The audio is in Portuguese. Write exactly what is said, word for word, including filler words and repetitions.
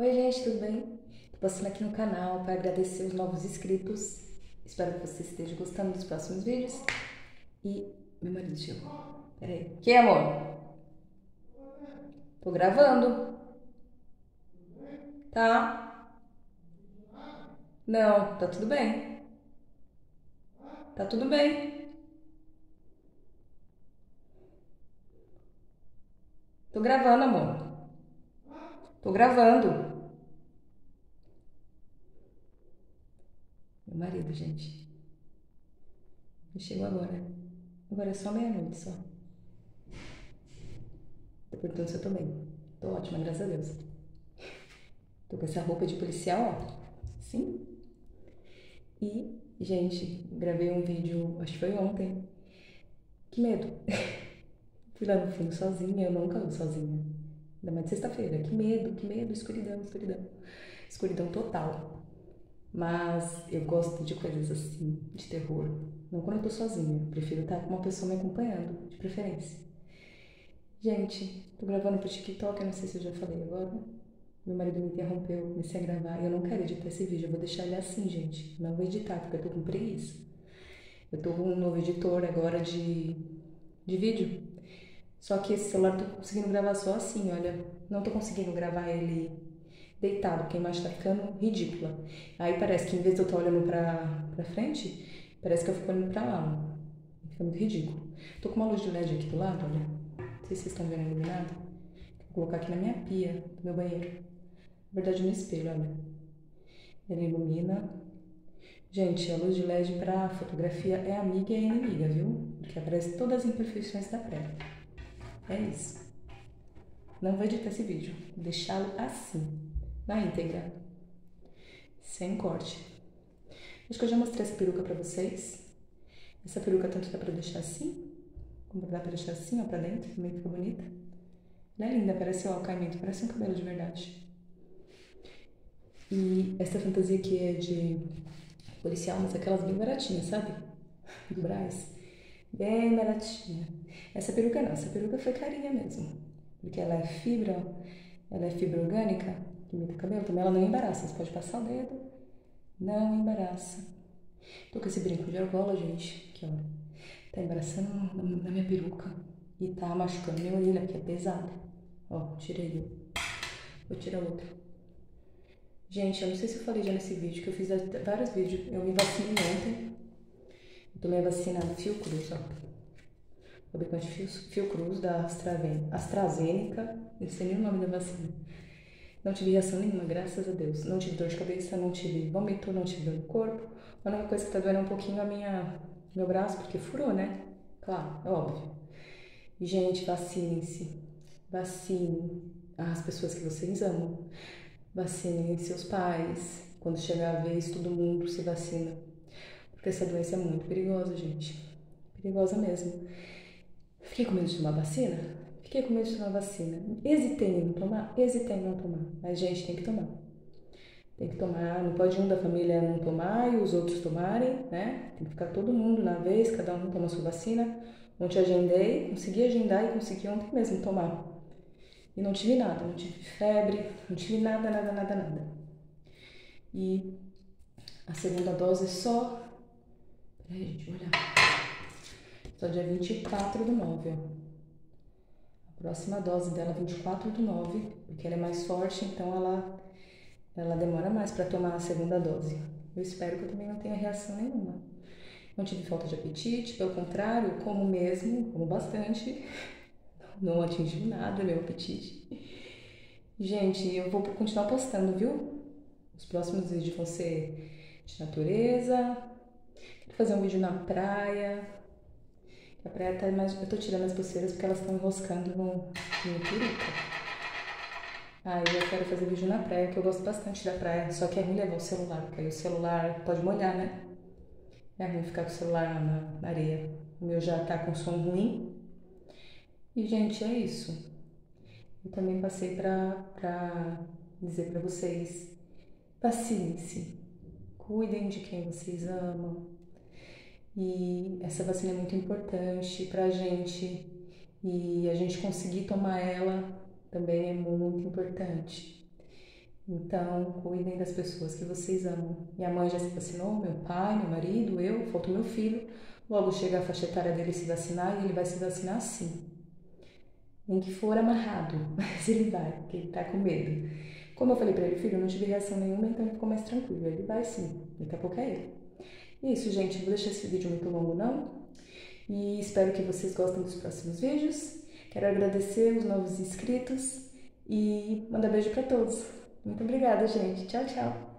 Oi gente, tudo bem? Tô passando aqui no canal para agradecer os novos inscritos. Espero que você esteja gostando dos próximos vídeos. E meu marido chegou. Peraí. Que amor? Tô gravando. Tá? Não, tá tudo bem. Tá tudo bem. Tô gravando, amor. Tô gravando. Meu marido, gente. Ele chegou agora. Agora é só meia-noite só. Tô perguntando se eu tô bem. Tô ótima, graças a Deus. Tô com essa roupa de policial, ó. Sim. E, gente, gravei um vídeo, acho que foi ontem. Que medo. Fui lá no fundo sozinha, eu nunca ando sozinha. Ainda mais de sexta-feira. Que medo, que medo, escuridão, escuridão. Escuridão total. Mas eu gosto de coisas assim, de terror. Não quando eu tô sozinha. Prefiro estar com uma pessoa me acompanhando, de preferência. Gente, tô gravando pro TikTok, eu não sei se eu já falei agora. Meu marido me interrompeu, comecei a gravar e eu não quero editar esse vídeo, eu vou deixar ele assim, gente. Não vou editar, porque eu tô com preguiça. Eu tô com um novo editor agora de, de vídeo. Só que esse celular eu tô conseguindo gravar só assim, olha. Não tô conseguindo gravar ele deitado, porque a imagem tá ficando ridícula. Aí parece que em vez de eu estar olhando pra, pra frente, parece que eu fico olhando pra lá. Fica muito ridículo. Tô com uma luz de L E D aqui do lado, olha. Não sei se vocês estão vendo iluminado. Vou colocar aqui na minha pia do meu banheiro. Na verdade, no espelho, olha. Ele ilumina. Gente, a luz de L E D pra fotografia é amiga e é inimiga, viu? Porque aparece todas as imperfeições da pré. É isso. Não vou editar esse vídeo. Vou deixá-lo assim, na íntegra. Sem corte. Acho que eu já mostrei essa peruca pra vocês. Essa peruca tanto dá pra deixar assim, como dá pra deixar assim, ó, pra dentro. Também fica bonita. Ela é linda, parece, ó, o caimento. Parece um cabelo de verdade. E essa fantasia aqui é de policial, mas aquelas bem baratinhas, sabe? Do Brás. Bem baratinha. Essa peruca não, essa peruca foi carinha mesmo. Porque ela é fibra, ela é fibra orgânica, que imita o cabelo. Também ela não embaraça, você pode passar o dedo, não embaraça. Tô com esse brinco de argola, gente, que ó, tá embaraçando na minha peruca e tá machucando minha orelha, porque é pesada. Ó, tirei um. Vou tirar outro. Gente, eu não sei se eu falei já nesse vídeo, que eu fiz vários vídeos. Eu me vacinei ontem. Eu tomei a vacina Fiocruz, ó. Fabricante Fiocruz da AstraZeneca. Não sei nem o nome da vacina. Não tive reação nenhuma, graças a Deus. Não tive dor de cabeça, não tive vômito, não tive dor no corpo. A única coisa que tá doendo um pouquinho é a minha, meu braço, porque furou, né? Claro, é óbvio. E, gente, vacinem-se. Vacinem as pessoas que vocês amam. Vacinem seus pais. Quando chegar a vez, todo mundo se vacina. Porque essa doença é muito perigosa, gente. Perigosa mesmo. Fiquei com medo de tomar vacina? Fiquei com medo de tomar vacina. Hesitei em não tomar? Hesitei em não tomar. Mas, gente, tem que tomar. Tem que tomar. Não pode um da família não tomar e os outros tomarem, né? Tem que ficar todo mundo na vez, cada um toma a sua vacina. Ontem agendei, consegui agendar e consegui ontem mesmo tomar. E não tive nada, não tive febre, não tive nada, nada, nada, nada. E a segunda dose só... Peraí, gente, vou olhar. Só dia vinte e quatro do nove, ó. A próxima dose dela, vinte e quatro do nove, porque ela é mais forte, então ela, ela demora mais para tomar a segunda dose. Eu espero que eu também não tenha reação nenhuma. Não tive falta de apetite, pelo contrário, como mesmo, como bastante. Não atingiu nada meu apetite. Gente, eu vou continuar postando, viu? Os próximos vídeos vão ser de natureza. Vou fazer um vídeo na praia. A praia tá mais... Eu tô tirando as pulseiras porque elas estão enroscando no, no peruca. Ah, eu quero fazer vídeo na praia, que eu gosto bastante da praia. Só que é ruim levar o celular, porque aí o celular pode molhar, né? É ruim ficar com o celular na, na areia. O meu já tá com som ruim. E, gente, é isso. Eu também passei pra, pra dizer pra vocês, vacinem-se. Cuidem de quem vocês amam. E essa vacina é muito importante pra gente. E a gente conseguir tomar ela também é muito importante. Então, cuidem das pessoas que vocês amam. Minha mãe já se vacinou, meu pai, meu marido, eu, faltou meu filho. Logo chega a faixa etária dele se vacinar e ele vai se vacinar sim. Nem que for amarrado, mas ele vai, porque ele tá com medo. Como eu falei pra ele, filho, eu não tive reação nenhuma, então ele ficou mais tranquilo. Ele vai sim, daqui a pouco é ele. E é isso, gente. Não vou deixar esse vídeo muito longo, não. E espero que vocês gostem dos próximos vídeos. Quero agradecer os novos inscritos e mandar beijo pra todos. Muito obrigada, gente. Tchau, tchau.